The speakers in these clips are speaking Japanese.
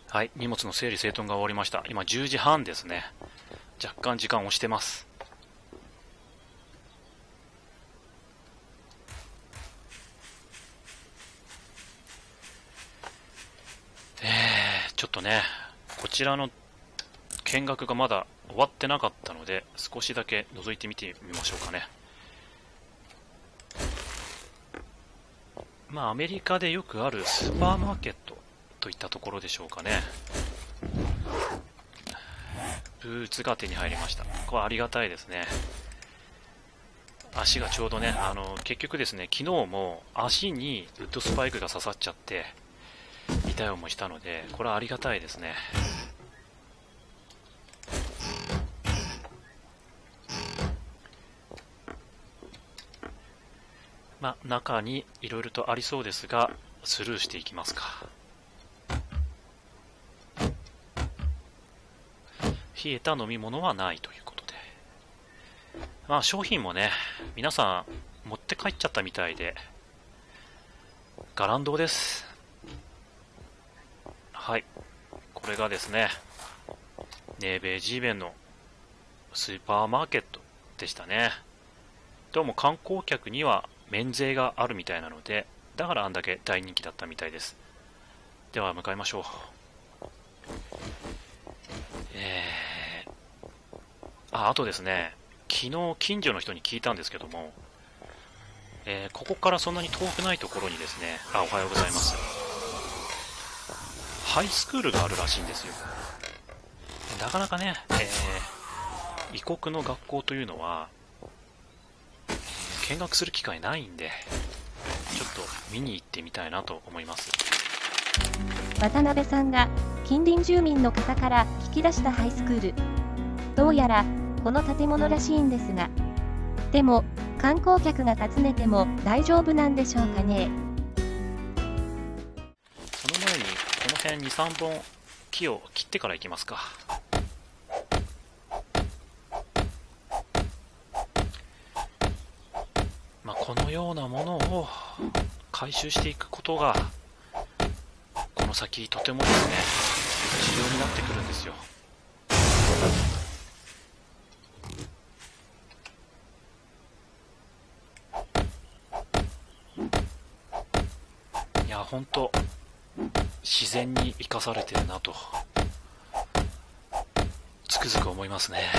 はい、荷物の整理整頓が終わりました。今10時半ですね。若干時間押してます。ちょっとね、こちらの見学がまだ終わってなかったので、少しだけ覗いてみてみましょうかね。まあ、アメリカでよくあるスーパーマーケットといったところでしょうかね。ブーツが手に入りました。これありがたいですね。足がちょうどね、結局ですね、昨日も足にウッドスパイクが刺さっちゃって痛い思いしたので、これはありがたいですね。まあ、中にいろいろとありそうですが、スルーしていきますか。冷えた飲み物はないということで。まあ、商品もね、皆さん持って帰っちゃったみたいで、ガランドです。はい。これがですね、ネーベージーベンのスーパーマーケットでしたね。どうも観光客には免税があるみたいなので、だからあんだけ大人気だったみたいです。では向かいましょう。あとですね、昨日近所の人に聞いたんですけども、ここからそんなに遠くないところにですね、おはようございます。ハイスクールがあるらしいんですよ。なかなかね、異国の学校というのは、見学する機会ないんで、ちょっと見に行ってみたいなと思います。 渡辺さんが近隣住民の方から聞き出したハイスクール。どうやらこの建物らしいんですが、でも観光客が訪ねても大丈夫なんでしょうかね。 その前にこの辺 2,3 本木を切ってから行きますか。まあ、このようなものを回収していくことがこの先とてもですね、重要になってくるんですよ。いや本当自然に生かされてるなとつくづく思いますね。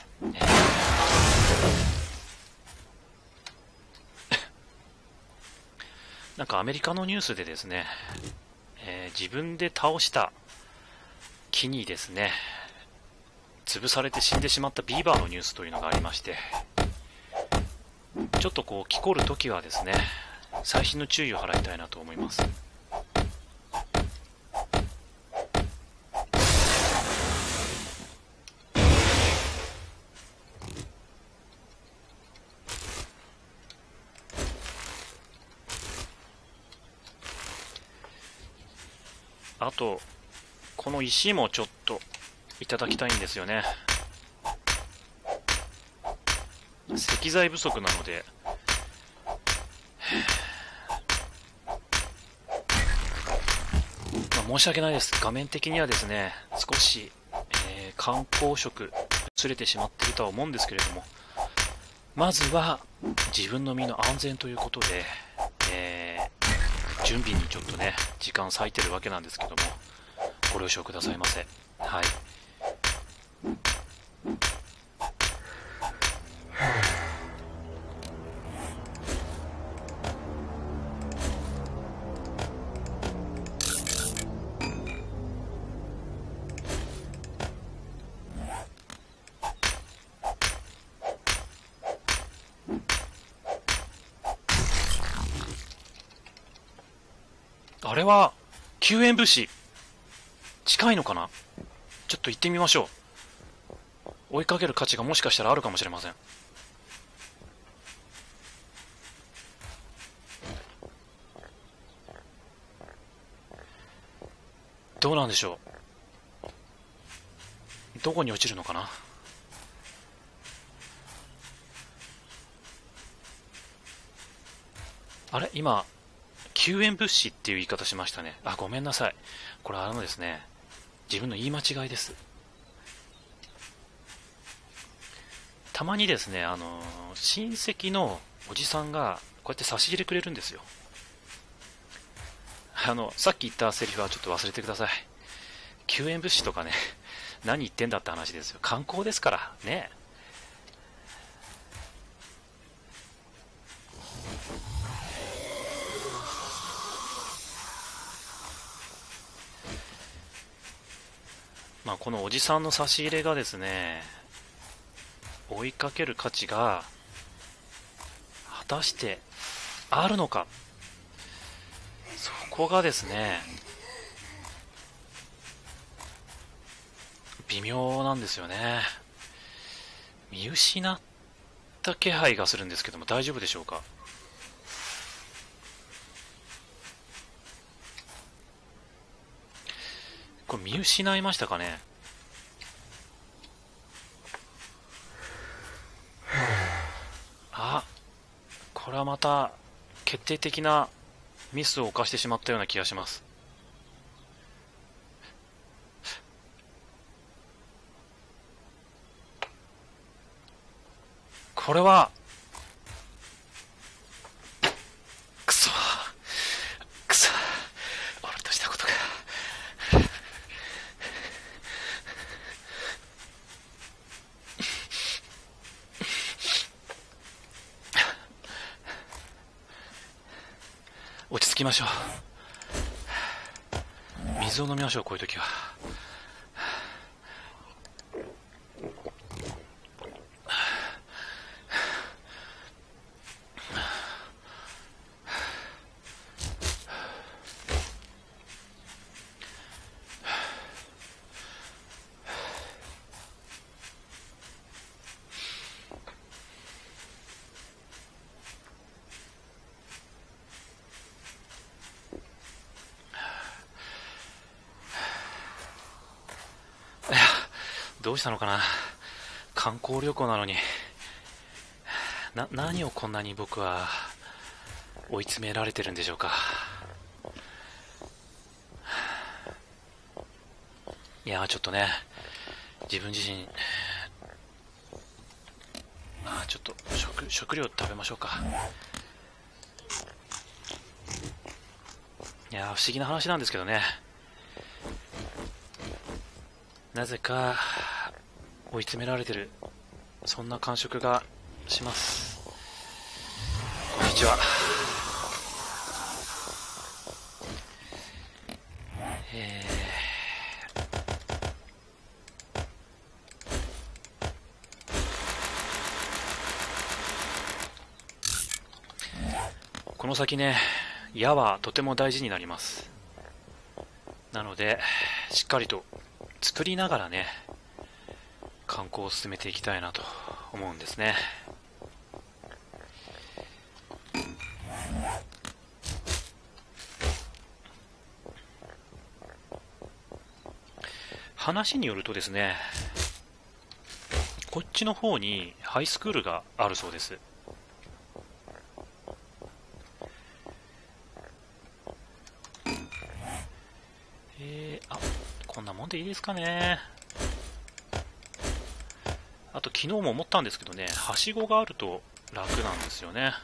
なんかアメリカのニュースでですね、自分で倒した木にですね、潰されて死んでしまったビーバーのニュースというのがありまして、ちょっとこう木こるときはですね、細心の注意を払いたいなと思います。あとこの石もちょっといただきたいんですよね。石材不足なので、申し訳ないです。画面的にはですね、少し、観光色ずれてしまっているとは思うんですけれども、まずは自分の身の安全ということで、準備にちょっとね時間割いてるわけなんですけども、ご了承くださいませ。はい。あれは救援物資近いのかな。ちょっと行ってみましょう。追いかける価値がもしかしたらあるかもしれません。どうなんでしょう。どこに落ちるのかな。あれ今救援物資っていう言い方しましたね。ごめんなさい。これですね、 自分の言い間違いです。たまにですね、親戚のおじさんがこうやって差し入れくれるんですよ。さっき言ったセリフはちょっと忘れてください。救援物資とかね、何言ってんだって話ですよ。観光ですからね。まあこのおじさんの差し入れがですね、追いかける価値が果たしてあるのか、そこがですね微妙なんですよね。見失った気配がするんですけども、大丈夫でしょうか。これ見失いましたかね。あ、これはまた決定的なミスを犯してしまったような気がします。これはくそ俺としたことが落ち着きましょう。水を飲みましょう、こういう時は。どうしたのかな。観光旅行なのに何をこんなに僕は追い詰められてるんでしょうか。いやちょっとね、自分自身ちょっと食料食べましょうか。いや不思議な話なんですけどね、なぜか追い詰められてる、そんな感触がします。こんにちは。この先ね、矢はとても大事になります。なのでしっかりと作りながらね、観光を進めていきたいなと思うんですね。話によるとですね、こっちの方にハイスクールがあるそうです。こんなもんでいいですかね。あと昨日も思ったんですけどね、はしごがあると楽なんですよね。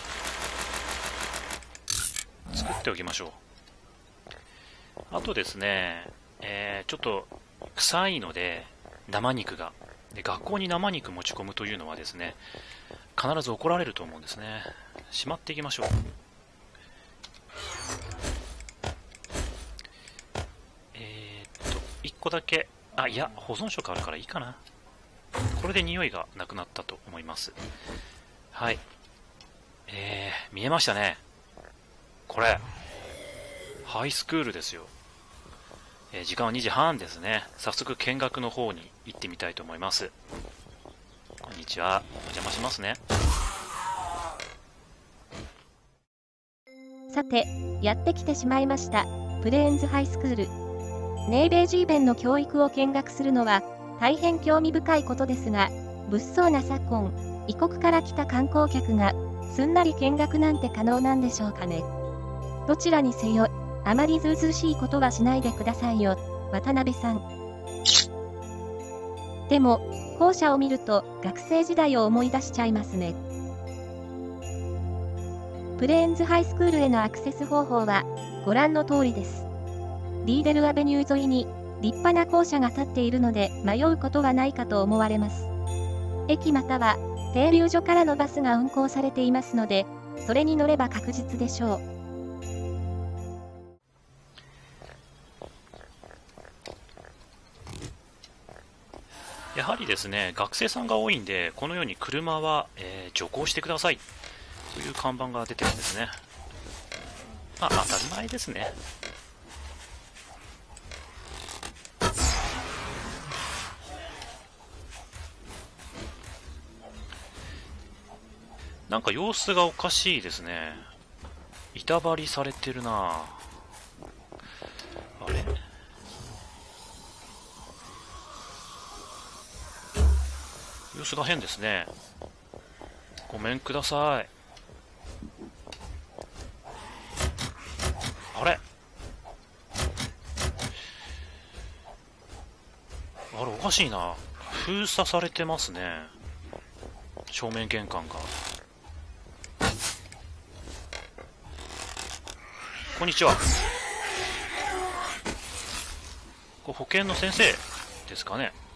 作っておきましょう。あとですね、ちょっと臭いので生肉がで、学校に生肉持ち込むというのはですね、必ず怒られると思うんですね。しまっていきましょう。1個だけ、いや保存食あるからいいかな。これで匂いがなくなったと思います。はい、見えましたね。これハイスクールですよ。時間は2時半ですね。早速見学の方に行ってみたいと思います。こんにちは、お邪魔しますね。 さて、やってきてしまいました。プレーンズハイスクール。ネイベージー弁の教育を見学するのは大変興味深いことですが、物騒な昨今、異国から来た観光客がすんなり見学なんて可能なんでしょうかね。どちらにせよ、あまりずうずうしいことはしないでくださいよ。 渡辺さん。でも、校舎を見ると学生時代を思い出しちゃいますね。プレーンズハイスクールへのアクセス方法はご覧の通りです。リーデルアベニュー沿いに立派な校舎が建っているので迷うことはないかと思われます。駅または停留所からのバスが運行されていますので、それに乗れば確実でしょう。 やはりですね、学生さんが多いんで、このように車は、徐行してくださいという看板が出てるんですね。まあ、当たり前ですね。なんか様子がおかしいですね。板張りされてるな。あれ、様子が変ですね。ごめんください。あれ、あれおかしいな。封鎖されてますね、正面玄関が。こんにちは。これ保健の先生ですかね。